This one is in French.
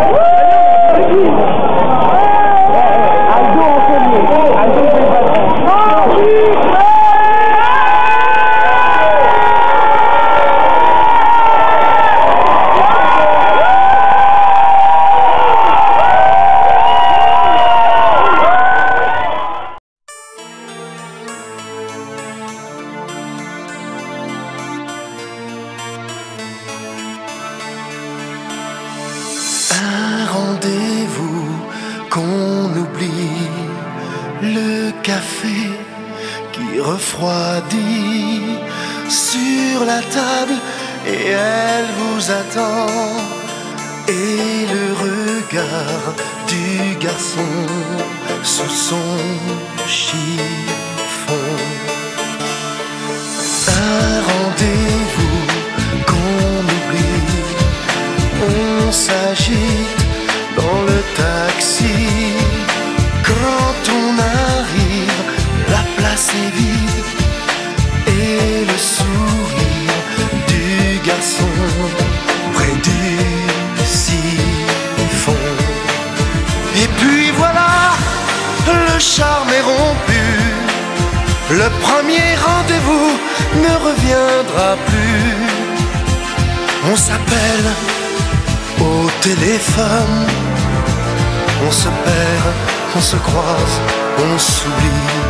Un rendez-vous qu'on oublie, le café qui refroidit sur la table et elle vous attend, et le regard du garçon sous son chiffon. Un rendez-vous qu'on oublie, on s'agite dans le taxi. Quand on arrive, la place est vide et le sourire du garçon près du siphon. Et puis voilà, le charme est rompu. Le premier rendez-vous ne reviendra plus. On s'appelle au téléphone, on se perd, on se croise, on s'oublie.